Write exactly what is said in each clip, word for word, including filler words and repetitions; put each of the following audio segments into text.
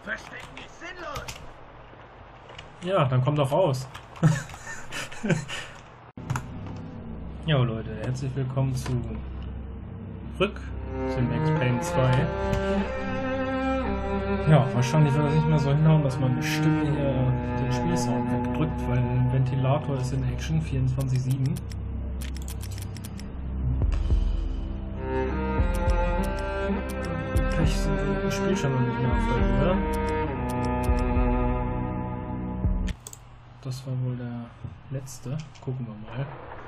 Verstecken ist sinnlos. Ja, dann kommt doch raus. Ja, Leute, herzlich willkommen zu Rück zu Max Payne zwei. Ja, wahrscheinlich wird das nicht mehr so hinhauen, dass man eine Stimme hier den Spielsound wegdrückt, weil ein Ventilator ist in Action vierundzwanzig sieben. Pech sind im Spiel schon noch nicht mehr auf der Höhe. Das war wohl der letzte. Gucken wir mal.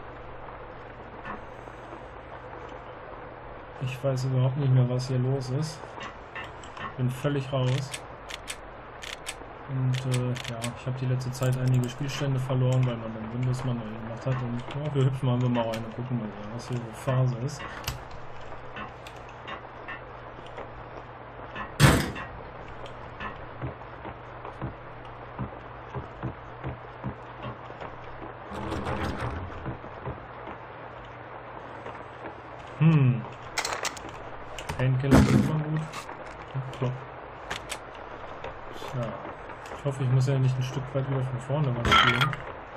Ich weiß überhaupt nicht mehr, was hier los ist. Bin völlig raus. Und äh, ja, ich habe die letzte Zeit einige Spielstände verloren, weil man dann Windows manuell gemacht hat. Und ja, wir hüpfen einfach mal rein und gucken mal, was hier so Phase ist. Hm. Painkiller ist immer gut. Klopp. Tja. Ich hoffe, ich muss ja nicht ein Stück weit wieder von vorne was spielen.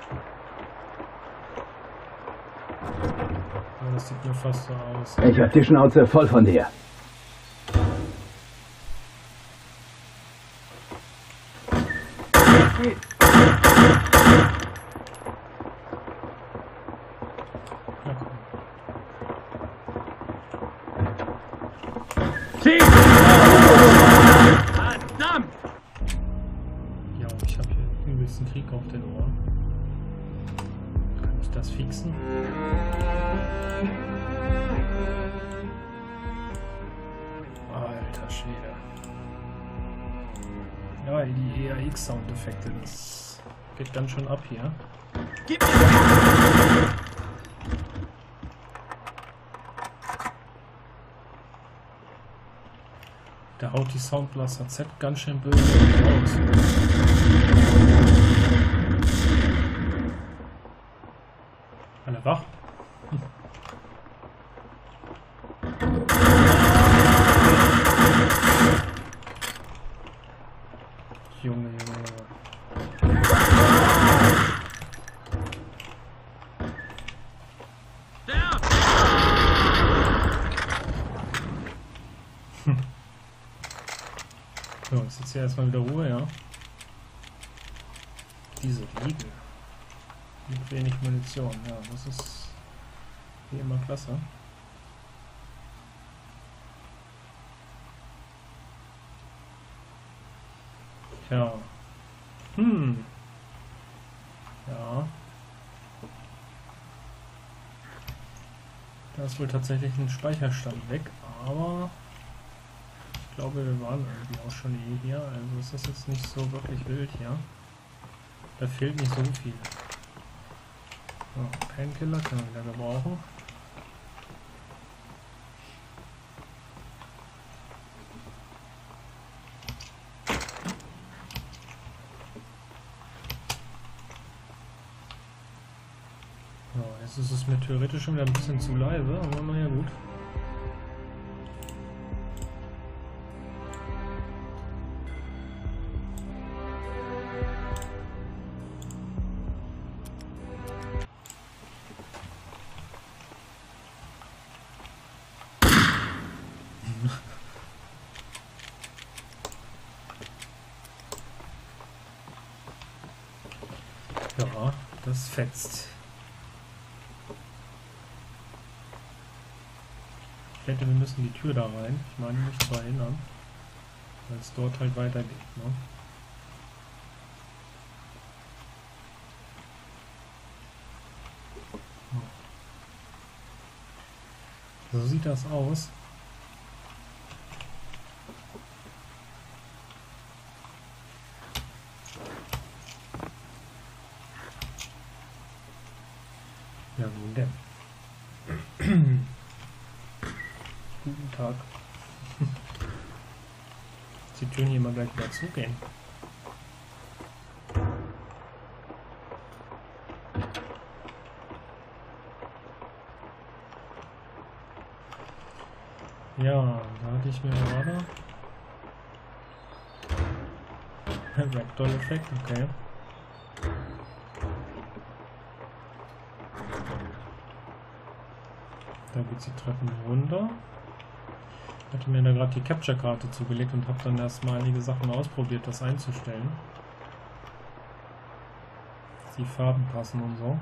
Aber das sieht mir fast so aus. Ich hab die Schnauze voll von dir. Verdammt! Ja, ich habe hier übelsten Krieg auf den Ohren. Kann ich das fixen? Alter Schwede. Ja, die E A X-Soundeffekte, das geht ganz schön ab hier. Gib mir Der haut die Soundblaster Z ganz schön böse raus. Alle wach? Hm. Junge, Junge, Junge. So, ist jetzt hier erstmal wieder Ruhe, ja. Diese Riegel. Mit wenig Munition, ja, das ist wie immer klasse. Tja. Hm. Ja. Da ist wohl tatsächlich ein Speicherstand weg, aber ich glaube, wir waren irgendwie auch schon eh hier, also ist das jetzt nicht so wirklich wild hier. Da fehlt nicht so viel. So, Painkiller können wir wieder gebrauchen. So, jetzt ist es mir theoretisch schon wieder ein bisschen zu leise, aber naja gut. Ja, das fetzt. Ich wette, wir müssen die Tür da rein. Ich meine mich zu erinnern, weil es dort halt weitergeht, ne? So sieht das aus. Ja, nun denn. Guten Tag. Die Türen hier mal gleich wieder zugehen. Ja, da hatte ich mir gerade Ragdoll-Effekt, okay. Da geht die Treppen runter. Ich hatte mir da gerade die Capture-Karte zugelegt und habe dann erstmal einige Sachen ausprobiert, das einzustellen. Dass die Farben passen und so.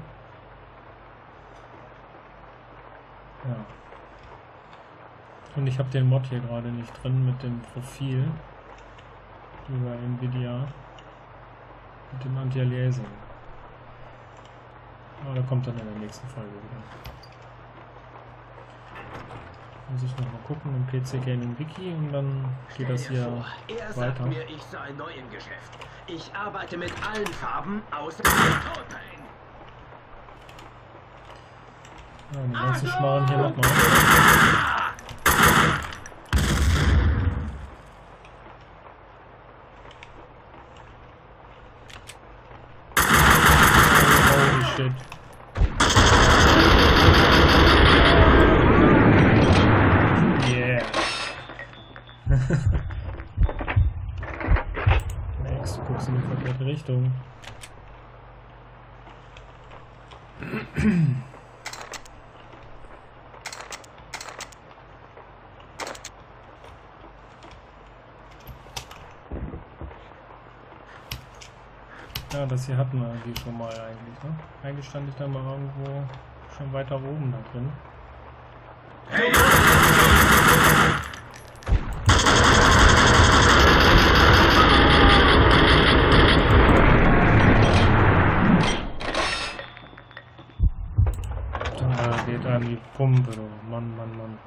Ja. Und ich habe den Mod hier gerade nicht drin mit dem Profil über Nvidia mit dem Anti-Aliasing. Aber da kommt dann in der nächsten Folge wieder. Muss ich noch mal gucken im P C Gaming Wiki und dann geht das hier vor, er sagt weiter. mir, ich sei neu im Geschäft. Ich arbeite mit allen Farben außer Rotpain. Ja, den ganzen Schmarrn hier nochmal. Holy shit. Yeah. Max, du guckst in die verkehrte Richtung. Ja, das hier hatten wir irgendwie schon mal eigentlich, ne? Eigentlich stand ich da mal irgendwo schon weiter oben da drin. Hey! Da geht einem die Pumpe, oh Mann, Mann, Mann.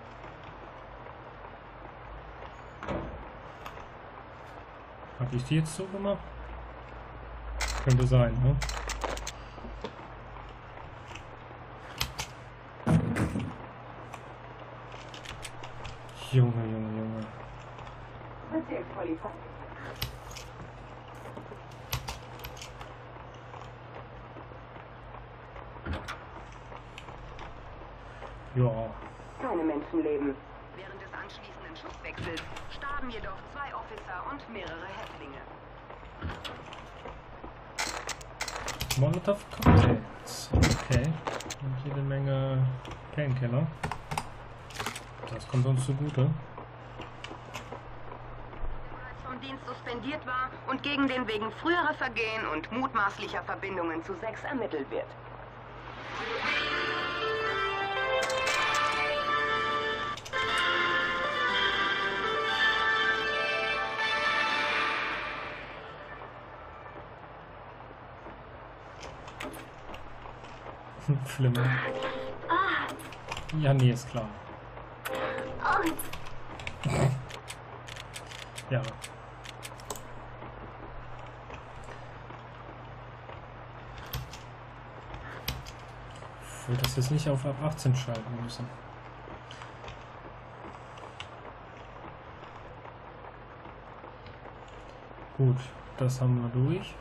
Hab ich die jetzt zugemacht? Könnte sein, ne? Junge, Junge, Junge. Ja. Keine Menschenleben. Während des anschließenden Schusswechsels starben jedoch zwei Officer und mehrere Häftlinge. Molotov Cocktails. Okay. Und jede Menge Painkiller. Das kommt uns zugute. Vom Dienst suspendiert war und gegen den wegen früherer Vergehen und mutmaßlicher Verbindungen zu Sex ermittelt wird. Flimmer. Ja, nee, ist klar. Ja. Ich würde das jetzt nicht auf ab achtzehn schalten müssen. Gut, das haben wir durch.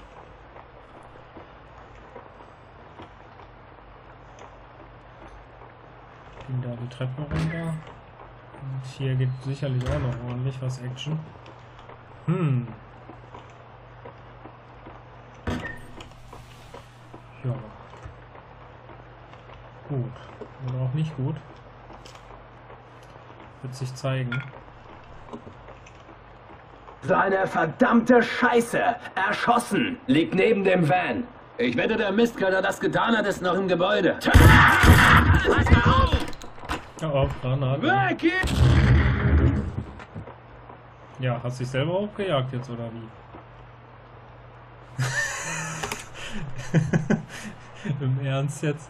Gehen da die Treppe runter. Und hier geht sicherlich auch noch ordentlich was Action. Hm. Ja. Gut. Oder auch nicht gut. Wird sich zeigen. Seine verdammte Scheiße! Erschossen! Liegt neben dem Van. Ich wette, der Mistkerl, das getan hat, ist noch im Gebäude. Ja, auf, Granate. Weg hier! Ja, hast dich selber hochgejagt jetzt, oder wie? Im Ernst jetzt?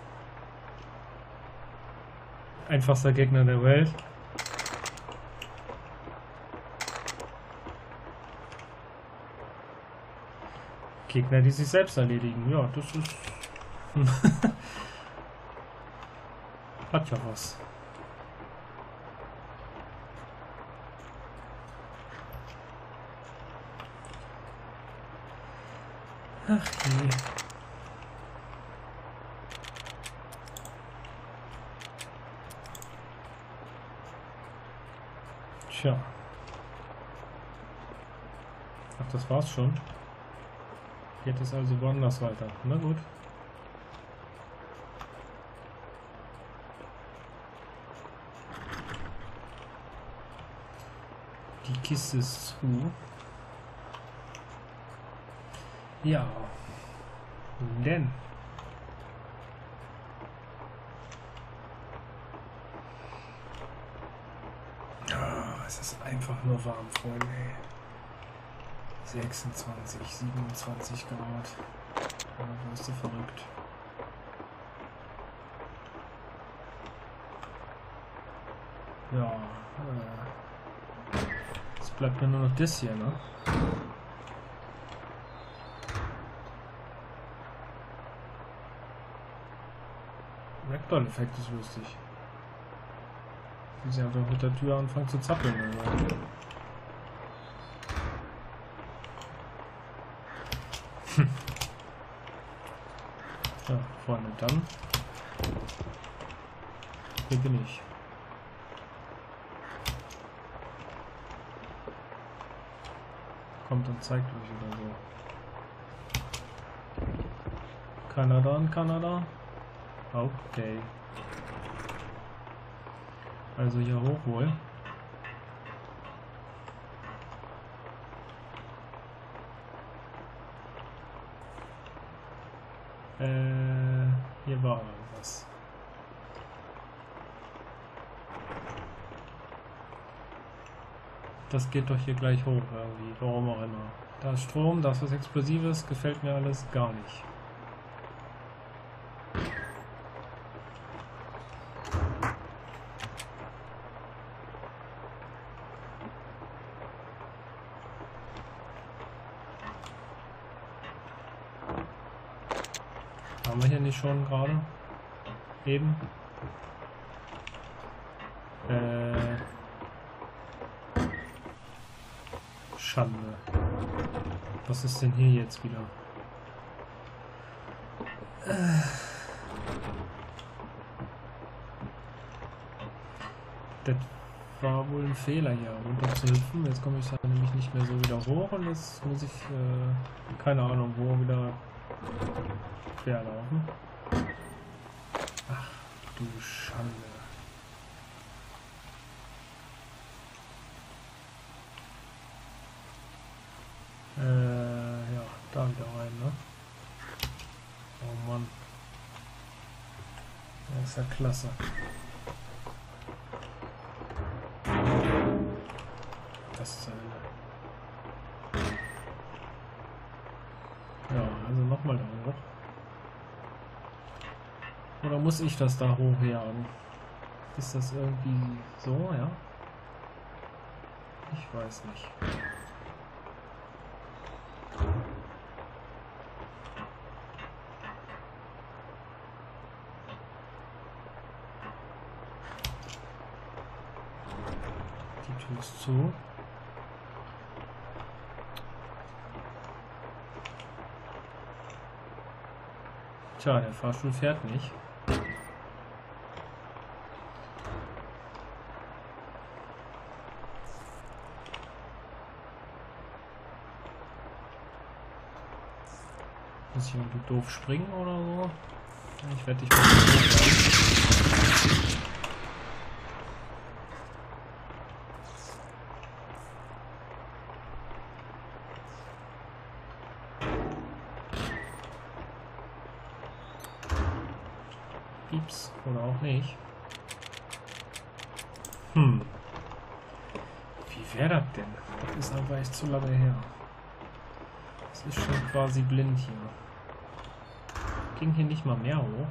Einfachster Gegner der Welt. Gegner, die sich selbst erledigen. Ja, das ist... Hat ja was. Ach je. Tja. Ach, das war's schon. Geht es also woanders weiter. Na gut. Die Kiste ist zu. Ja. Nun denn. Ah, es ist einfach nur warm, Freunde. sechsundzwanzig, siebenundzwanzig Grad. Ja, wirst du verrückt. Ja, äh, jetzt bleibt mir nur noch das hier, ne? Ragdoll-Effekt ist lustig. Wie sie einfach mit der Tür anfangen zu zappeln. Also. Hm. Ja, Freunde, dann. Hier bin ich. Kommt und zeigt euch oder so. Kanada und Kanada. Okay. Also hier hoch wohl. Äh, hier war was. Das geht doch hier gleich hoch irgendwie, warum auch immer. Da ist Strom, da ist was Explosives, gefällt mir alles gar nicht. Haben wir hier nicht schon gerade? Eben? Äh. Schande. Was ist denn hier jetzt wieder? Äh. Das war wohl ein Fehler hier, runter zu hüpfen. Jetzt komme ich da nämlich nicht mehr so wieder hoch und jetzt muss ich, äh, keine Ahnung, wo wieder quer laufen. Ach du Schande. Äh, ja, da wieder rein, ne? Oh Mann. Das ist ja klasse. Das ist ja eine. Ja, also nochmal da hoch. Oder muss ich das da hochjagen? Ist das irgendwie so, ja? Ich weiß nicht. Die Tür ist zu. Tja, der Fahrstuhl fährt nicht. Muss ich irgendwie doof springen oder so? Ich werde dich mal Pieps oder auch nicht. Hm. Wie wäre das denn? Das ist aber echt zu lange her. Das ist schon quasi blind hier. Ging hier nicht mal mehr hoch.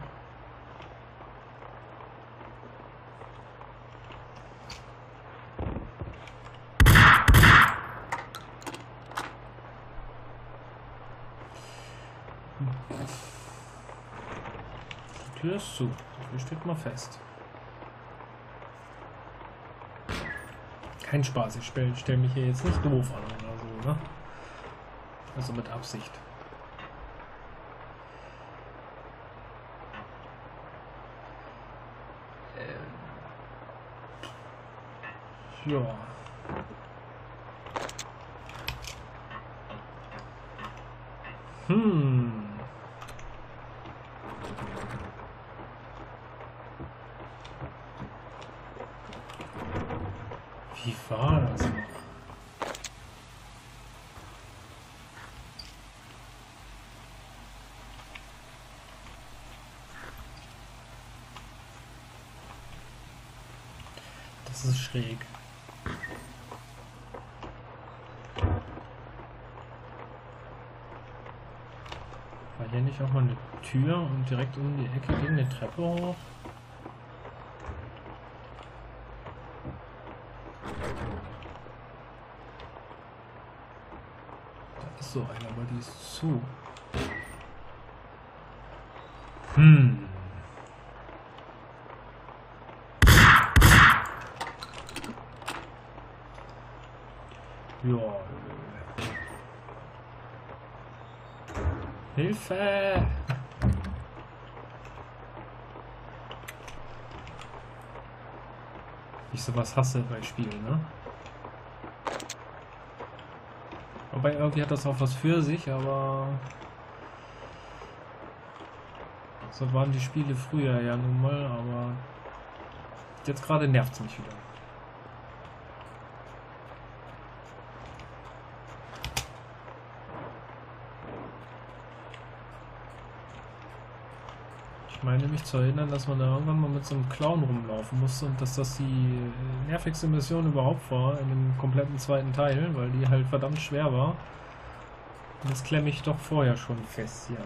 Die Tür ist zu. Die steht mal fest. Kein Spaß, ich stelle stell mich hier jetzt nicht doof an oder so, ne? Also mit Absicht. Ja. Hm. Wie war das noch? Das ist schräg. War hier nicht auch mal eine Tür und direkt um die Ecke ging eine Treppe hoch? Da ist so eine, aber die ist zu. Hm. Ja. Hilfe! Ich sowas hasse bei Spielen, ne? Wobei irgendwie hat das auch was für sich, aber so waren die Spiele früher ja nun mal, aber jetzt gerade nervt es mich wieder. Ich meine mich zu erinnern, dass man da irgendwann mal mit so einem Clown rumlaufen musste und dass das die nervigste Mission überhaupt war in dem kompletten zweiten Teil, weil die halt verdammt schwer war. Und das klemme ich doch vorher schon fest hier.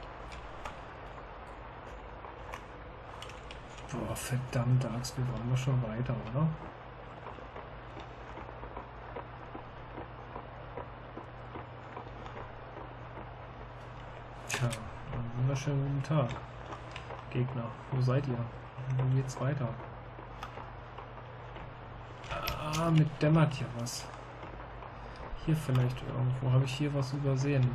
Boah, verdammte Axt, wir waren doch schon weiter, oder? Tja, einen wunderschönen guten Tag. Gegner, wo seid ihr? Wo geht's weiter? Ah, mit dämmert hier was. Hier vielleicht irgendwo. Habe ich hier was übersehen?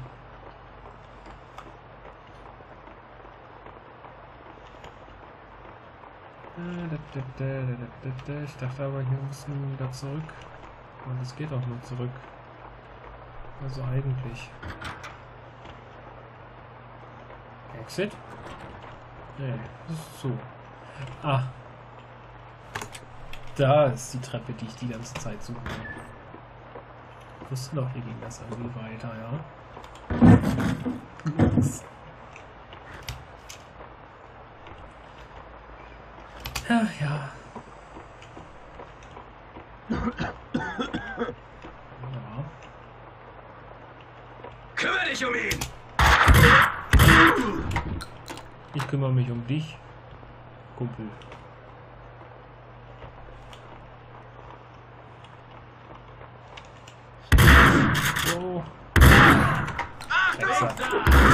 Ich dachte aber, hier müssen wir wieder zurück. Und es geht auch nur zurück. Also eigentlich. Exit? Nee, das ist so. Ah. Da ist die Treppe, die ich die ganze Zeit suche. Ich wusste doch, hier ging das irgendwie weiter, ja. Ach ja. Ja. Kümmere dich um ihn! Ich kümmere mich um dich, Kumpel. So. Exakt.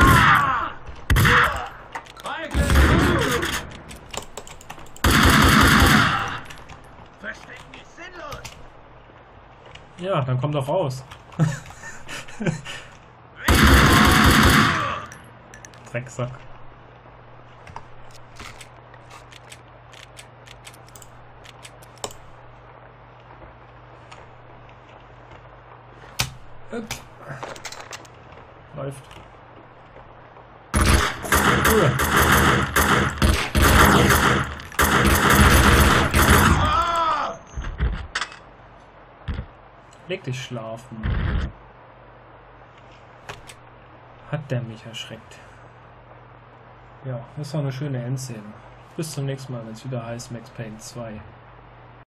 Verstecken ist sinnlos! Ja, dann komm doch raus. Drecksack. Ups. Läuft. Uh. Leg dich schlafen. Hat der mich erschreckt. Ja, das war eine schöne Endszene. Bis zum nächsten Mal, wenn es wieder heißt Max Payne zwei.